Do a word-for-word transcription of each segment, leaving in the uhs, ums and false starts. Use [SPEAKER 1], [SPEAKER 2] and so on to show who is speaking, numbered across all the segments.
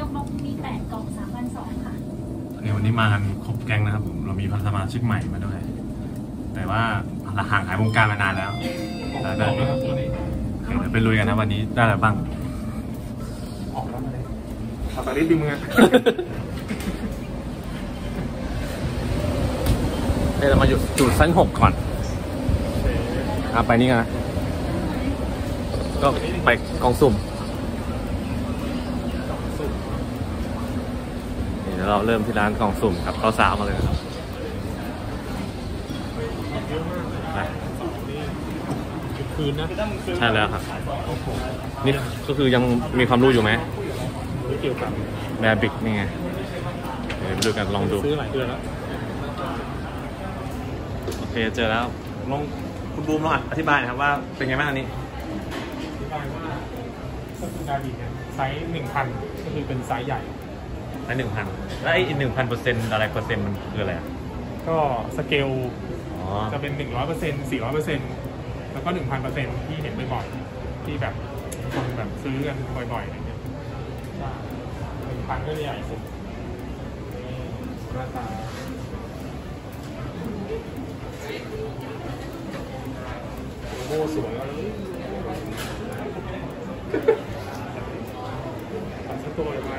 [SPEAKER 1] ยกนกมีแปดกล่องสามพันสองค่ะ
[SPEAKER 2] เนี่ยวันนี้มากันครบแก๊งนะครับผมเรามีสมาชิกใหม่มาด้วยแต่ว่าห่างหายวงการมานานแล้วแล้วได้เดี๋ยวไปลุยกันนะวันนี้ได้อะไรบ้าง
[SPEAKER 3] ออกแล้วมาเลยขอตาลิสต์ดีมึงอะ
[SPEAKER 2] เดี๋ยวเรามาหยุดจุดชั้นหกก่อนครับไปนี่กันนะก็ไปกองสุ่มเดี๋ยวเราเริ่มที่ร้านกองสุ่มกับข้าวสาวมาเลยนะครับ
[SPEAKER 3] คืนนะ
[SPEAKER 2] ใช่แล้วครับนี่ก็คือยังมีความรู้อยู่ไหม
[SPEAKER 3] เกี่ยวกับ
[SPEAKER 2] แบบิกนี่ไงเดี๋ยวไปดูกันลองดู
[SPEAKER 3] ซื้อหลายเดือนแล้ว
[SPEAKER 2] โอเคเจอแล้วลองคุณบูมลองอธิบายนะครับว่าเป็นไงบ้างอันนี้
[SPEAKER 3] อธิบายว่าก็คือดาวิดเนี่ยไซส์หนึ่งพันก็คือเป็นไซส์ใหญ่
[SPEAKER 2] ไซส์หนึ่งพันแล้วไอ้หนึ่งพันเปอร์เซ็นต์อะไรเปอร์เซ็นต์มันคืออะไร
[SPEAKER 3] ก็สเกลจะเป็นหนึ่งร้อยเปอร์เซ็นต์สี่ร้อยเปอร์เซ็นต์แล้วก็หนึ่งพันเปอร์เซ็นต์ที่เห็นบ่อยๆที่แบบคนแบบซื้อกันบ่อยๆอะไรเงี้ยหนึ่งพันก็ใหญ่สุดหน้าตาโอ้สวยเลยตัดสักตัวเลยไหม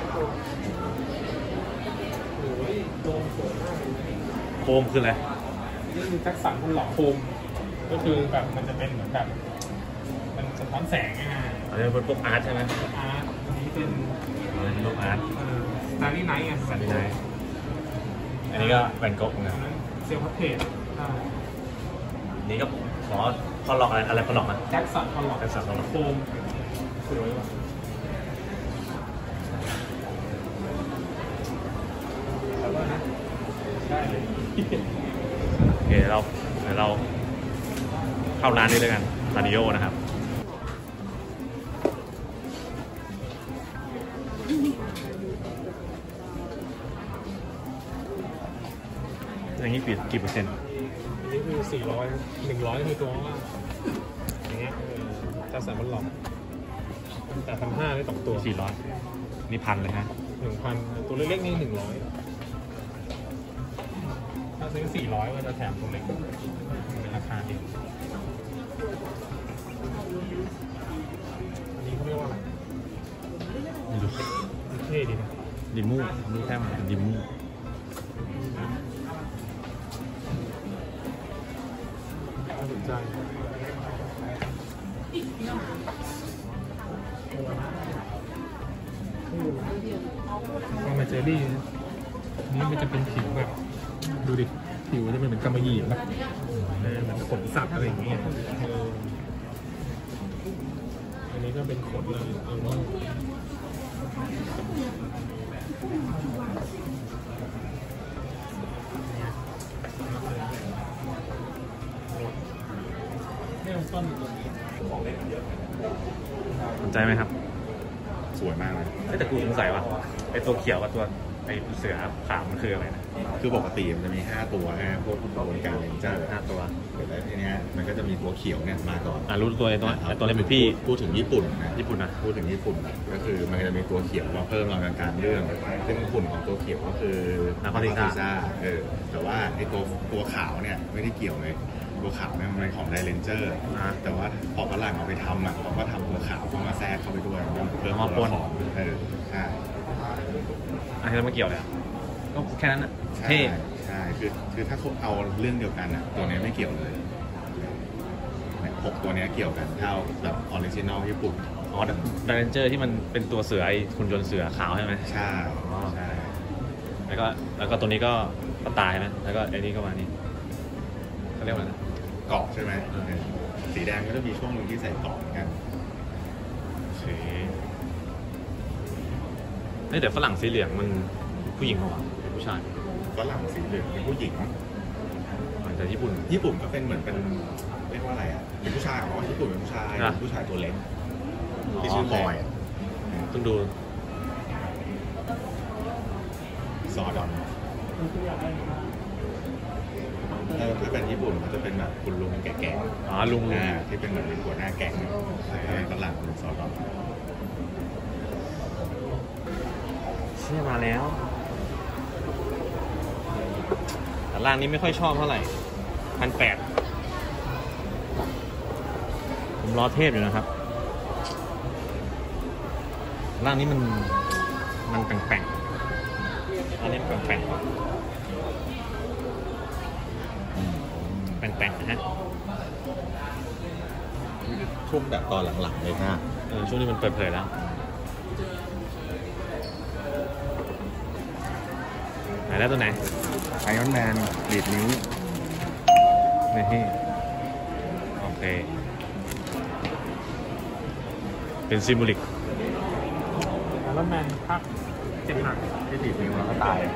[SPEAKER 3] โอ้ยโดมสวยมาก
[SPEAKER 2] โฟมคืออะไร
[SPEAKER 3] นี่คือแจ็คสันมันหล่อโฟมก็คือแบบมันจะเป็นเหมือนแบบมันสะท้อนแสงไง
[SPEAKER 2] อันนี้เป็นพวกอาร์ตใช่ไหม
[SPEAKER 3] อาร์ตอันนี้เป็น
[SPEAKER 2] อันนี้เป็นพวกอาร์ต
[SPEAKER 3] สตาร์ลี่ไนท์ไง
[SPEAKER 2] สตาร์ลี่ไนท์อันนี้ก็แวนโก๊กนะ
[SPEAKER 3] เซลล์พัทเทส
[SPEAKER 2] นี่ก็ขอพอลอกอะไรอะไรพอลอกนะ
[SPEAKER 3] แจ็คสันพอลอก
[SPEAKER 2] แจ็คสันพอลอก
[SPEAKER 3] โฟมสวยว่ะแล้วก็นะได้เลย
[SPEAKER 2] โอเคเราเดี๋ยวเราเข้าร้านนี้ด้วยกันซานิโอนะครับอย่างนี้ปิดกี่เปอร์เซ็นต์
[SPEAKER 3] นี่คือสี่ร้อยหนึ่งร้อยคือตัวว่าอย่างเงี้ยจะใส่มันหลอกแต่พันห้าได้สองตัว
[SPEAKER 2] สี่ร้อยนี่พันเลยฮะ
[SPEAKER 3] หนึ่งพันตัวเล็กๆนี่หนึ่งร้อยถ้าซื้อสี่ร้อยก็จะแถมตัวเล็กเป็นราคาเดียวอันนี้เขาเรียกว่าอะไร
[SPEAKER 2] ไม่รู้
[SPEAKER 3] เท่ดีนะ
[SPEAKER 2] ดิมูรู้แค่มันดิมู
[SPEAKER 3] น่าสนใจก็มาเจอรี่นี่มันจะเป็นผิวแบบดูดิผิวจะเป็นเหมือนกำมะหยี่แบบเหมือนขนสัตว์อะไรอย่างเงี้ยอันนี้ก็เป็นขนเลยเออเนี่ยต้นตัวนี้ของเล่นเยอะ
[SPEAKER 2] สนใจไหมครับ
[SPEAKER 4] สวยมากเลย
[SPEAKER 2] แต่กูสงสัยว่าไอตัวเขียวกับตัวไอเสือขาวมันคืออะไรนะ
[SPEAKER 4] คือปกติมันจะมีห้าตัวนะพวกกระบวนการเลนเจอร์
[SPEAKER 2] ห้าตัว
[SPEAKER 4] แล้วทีนี้มันก็จะมีตัวเขียวเนี่ยมาก่อน
[SPEAKER 2] อ่ารู้ตัวไอตัวไอตัวนี้เป็นพี่
[SPEAKER 4] พูดถึงญี่ปุ่นนะ
[SPEAKER 2] ญี่ปุ่นนะ
[SPEAKER 4] พูดถึงญี่ปุ่นก็คือมันจะมีตัวเขียวมาเพิ่มรายการเรื่องซึ่งหุ่นของตัวเขียวก็คือ
[SPEAKER 2] นาคาติซ่า
[SPEAKER 4] เออแต่ว่าไอตัวตัวขาวเนี่ยไม่ได้เกี่ยวเลยตัวขาวเนี่ยมันเป็นของไดเรนเจอร์แต่ว่าพอฝรั่งเอาไปทำอ่ะเขาก็ทำตัวขาวเข้ามาแทรกเข้าไปด้วย
[SPEAKER 2] เพิ่มมาปน
[SPEAKER 4] เออใช่
[SPEAKER 2] อันนี้มันเกี่ยวเลยก็แค่นั้นนะเท่
[SPEAKER 4] ใช่คือคือถ้าเอาเรื่องเดียวกันอ่ะตัวนี้ไม่เกี่ยวเลยหกตัวนี้เกี่ยวกันเท่าแบบออริจินอลญี่ปุ่น
[SPEAKER 2] อ๋อไดเรนเจอร์ที่มันเป็นตัวเสือไอ้คุณยนต์เสือขาวใช่ไหม
[SPEAKER 4] ใช่ใช่
[SPEAKER 2] แล้วก็แล้วก็ตัวนี้ก็ก็ตายนะแล้วก็ไอ้นี่ก็มานี่เขาเรียกว่าอะไร
[SPEAKER 4] เกาะใช่ไหมสีแดงก็จะมีช่วงนึงที่ใส่เกาะเหมือนกัน
[SPEAKER 2] โอเคนี่แต่ฝรั่งสีเหลืองมันผู้หญิงเหรอเป็นผู้ชาย
[SPEAKER 4] ฝรั่งสีเหลืองเป็นผู้หญิง
[SPEAKER 2] แต่ญี่ปุ่น
[SPEAKER 4] ญี่ปุ่นก็เป็นเหมือนเป็นเรียกว่าอะไรอ่ะเป็นผู้ชายเหรอญี่ปุ่นเป็นผู้ชายผู้ชายตัวเล็กที่ชื่อบอย
[SPEAKER 2] ต้องดู
[SPEAKER 4] ซอดอนถ้าเป็นญี่ปุ่นมันจะเป็นแบบคุณลุงแก่ๆ
[SPEAKER 2] อ๋อลุง
[SPEAKER 4] ที่เป็นแบบหัวหน้าแก๊งถ้าเป็นฝรั่งเป็นซอดอน
[SPEAKER 2] ชี่ยมาแล้วแต่ล่างนี้ไม่ค่อยชอบเท่าไหร่พันแปดผมรอเทพอยู่นะครับล่างนี้มันมันแป่งๆอันนี้แป่งๆแป่งๆนะฮะ
[SPEAKER 4] ช่วงแบบตอนหลังๆเลยนะ
[SPEAKER 2] เออช่วงนี้มันเปิดเผยแล้วไหนแล้วตัวไหน
[SPEAKER 4] ไอออนแมนดีดนิ้ว
[SPEAKER 2] นี่โอเคเป็นซิมบูลิก
[SPEAKER 3] แล้วแมนภาคเจ็บหนัก
[SPEAKER 4] ที่ดีดนิ้วแล้วก็ตาย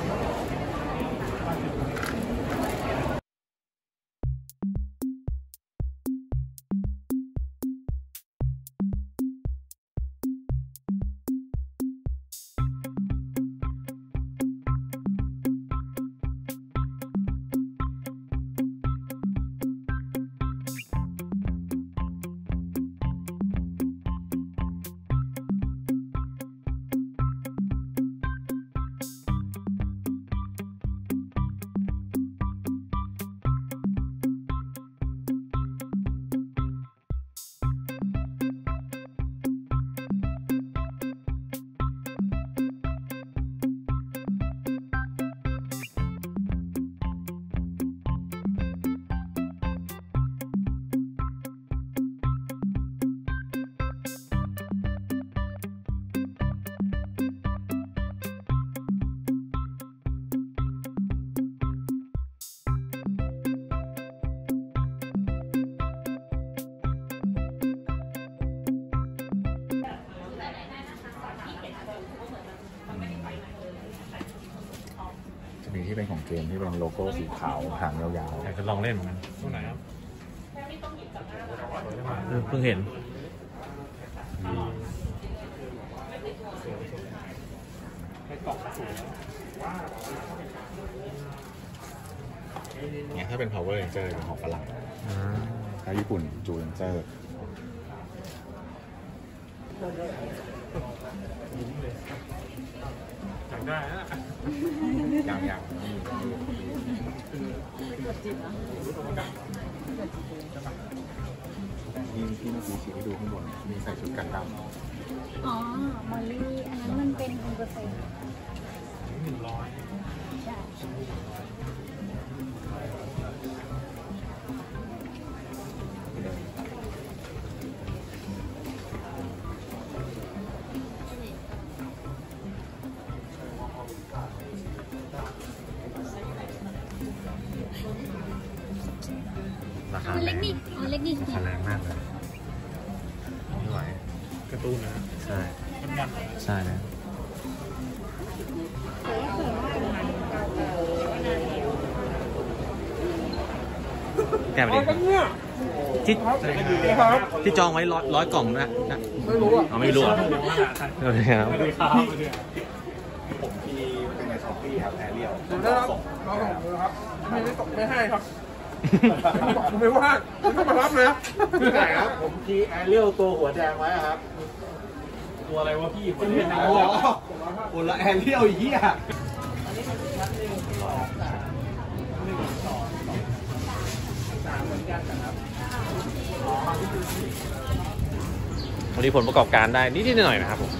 [SPEAKER 4] มีที่เป็นของเกมที่เป็นโลโก้สีขาวหางยาวๆ
[SPEAKER 2] อยากจะลองเล่นเหมือนกัน
[SPEAKER 3] ตัวไหนครับ
[SPEAKER 2] เพิ่งเห็น
[SPEAKER 3] ไปเกาะสูง
[SPEAKER 4] เนี่ยถ้าเป็น Power Ranger เป็นของฝรั่งถ้าญี่ปุ่นจูเลนเจอร์
[SPEAKER 3] จำได้นะ
[SPEAKER 4] อย่างอย่างที่ที่เมื่อกี้ชี้ให้ดูข้างบนมีใส่ชุดกันดั้ม
[SPEAKER 1] อ๋อมอลลี่อันนั้นมันเป็นพันเปอร์เซ็นต์
[SPEAKER 3] หนึ่งร้อย
[SPEAKER 1] ใช่
[SPEAKER 2] ราคา
[SPEAKER 1] เล็กนี่อ๋อเล็กนี่
[SPEAKER 2] ราคาแรงมากเลยไม่ไหว
[SPEAKER 3] กระตุ้นนะ
[SPEAKER 2] ใช่ใช่นะแกไปดิที่ที่จองไว้ร้อยร้อยกล่องนะนะไม่รู้อ่ะไม่รู้อ่ะ
[SPEAKER 3] สวัสดีครับสวัสดีครับ
[SPEAKER 4] ผมที่เป็นในช้อปปี้ครับแอเรียล
[SPEAKER 3] ส่งเราส่งเลยครับไม่ได้ส่งไม่ให้ครับผมไม่ว่างคุณต้องมารับเลย
[SPEAKER 4] พี่ไหนครับผมทีแอเรียลตัวหัวแดงไว้ครับ
[SPEAKER 3] ตัวอะไรวะพี่คนเล่นนะ
[SPEAKER 4] คนละแอเรียลอีกที่อ่ะ
[SPEAKER 2] วันนี้ผลประกอบการได้นิดๆหน่อยๆนะครับผม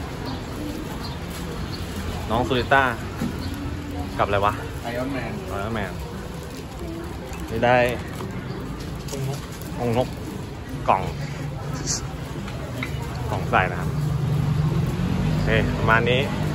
[SPEAKER 2] น้องซูริต้ากับอะไรวะ
[SPEAKER 4] ไอออนแมน
[SPEAKER 2] ไอออนแมนนี่ได้องนกกล่องกล่องใส่นะครับโอเคประมาณนี้